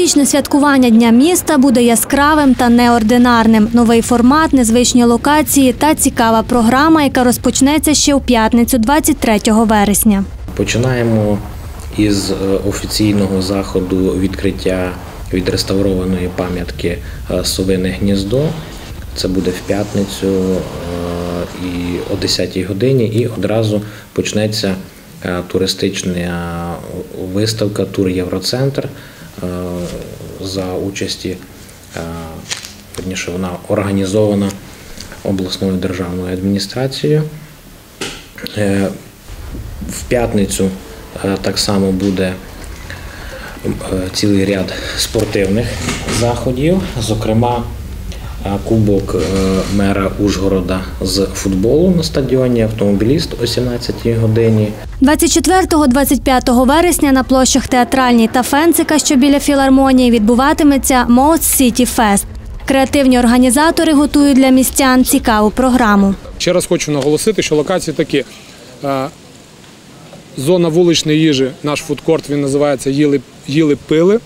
Цьогорічне святкування Дня міста буде яскравим та неординарним. Новий формат, незвичні локації та цікава програма, яка розпочнеться ще у п'ятницю, 23 вересня. Починаємо із офіційного заходу відкриття відреставрованої пам'ятки «Совине гніздо». Це буде в п'ятницю і о 10-й годині, і одразу почнеться туристична виставка «Тур Євроцентр» за участі, вірніше, вона організована обласною державною адміністрацією. В п'ятницю так само буде цілий ряд спортивних заходів, зокрема Кубок мера Ужгорода з футболу на стадіоні «Автомобіліст» о 17-й годині. 24-25 вересня на площах Театральній та Фенцика, що біля філармонії, відбуватиметься Most City Fest. Креативні організатори готують для містян цікаву програму. Ще раз хочу наголосити, що локації такі. Зона вуличної їжі, наш фудкорт, він називається «Їли-пили».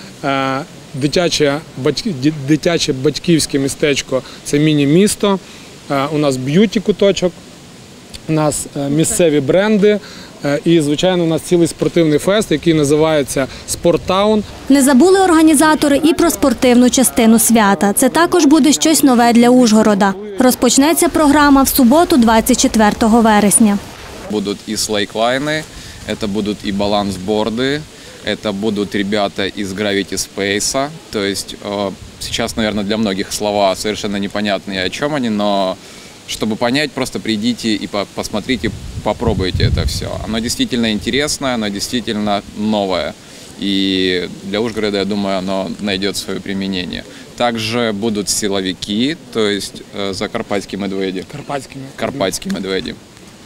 Дитяче батьківське містечко – це міні-місто. У нас б'юті-куточок, у нас місцеві бренди і, звичайно, у нас цілий спортивний фест, який називається «Спорттаун». Не забули організатори і про спортивну частину свята. Це також буде щось нове для Ужгорода. Розпочнеться програма в суботу, 24 вересня. Будут и слейклайны, это будут и балансборды, это будут ребята из Gravity Space. То есть сейчас, наверное, для многих слова совершенно непонятные, о чем они, но чтобы понять, просто придите и посмотрите, попробуйте это все. Оно действительно интересное, оно действительно новое. И для Ужгорода, я думаю, оно найдет свое применение. Также будут силовики, то есть закарпатские медведи. Карпатские медведи.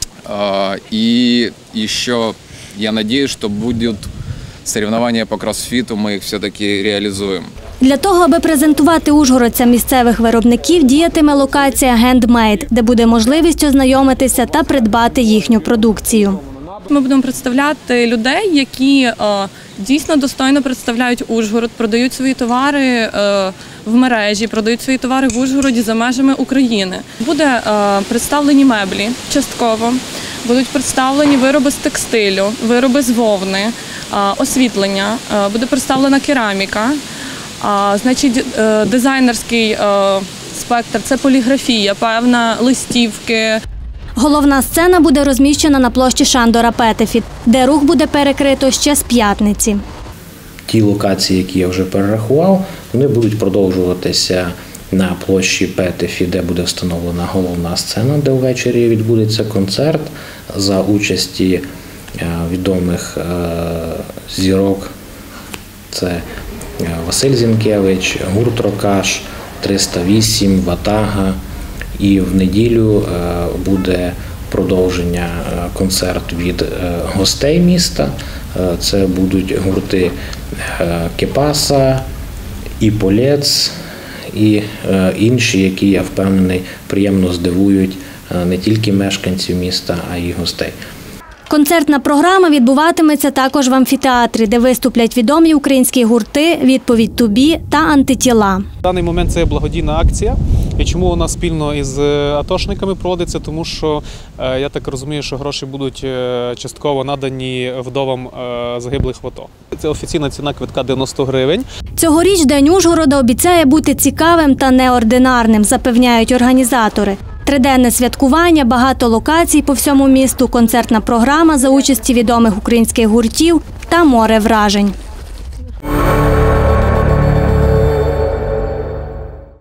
И еще я надеюсь, что будут соревнования по кроссфиту, мы их все-таки реализуем. Для того, аби презентувати ужгородцям місцевих виробників, діятиме локація «Handmade», де буде можливість ознайомитися та придбати їхню продукцію. Ми будемо представляти людей, які дійсно достойно представляють Ужгород, продають свої товари в мережі, продають свої товари в Ужгороді за межами України. Буде представлені меблі частково, будуть представлені вироби з текстилю, вироби з вовни, освітлення, буде представлена кераміка, значить, дизайнерський спектр – це поліграфія, певна, листівки. Головна сцена буде розміщена на площі Шандора Петефі, де рух буде перекрито ще з п'ятниці. Ті локації, які я вже перерахував, вони будуть продовжуватися на площі Петефі, де буде встановлена головна сцена, де ввечері відбудеться концерт за участі відомих зірок. Це Василь Зінкевич, гурт «Рокаш», 308, «Ватага». І в неділю буде продовження концерт від гостей міста. Це будуть гурти «Кепаса», «Іполець» і інші, які, я впевнений, приємно здивують не тільки мешканців міста, а й гостей. Концертна програма відбуватиметься також в амфітеатрі, де виступлять відомі українські гурти «Відповідь тобі» та «Антитіла». В даний момент це благодійна акція. І чому вона спільно із атошниками проводиться? Тому що, я так розумію, що гроші будуть частково надані вдовам загиблих в АТО. Це офіційна ціна квитка 90 гривень. Цьогоріч День Ужгорода обіцяє бути цікавим та неординарним, запевняють організатори. Триденне святкування, багато локацій по всьому місту, концертна програма за участі відомих українських гуртів та море вражень.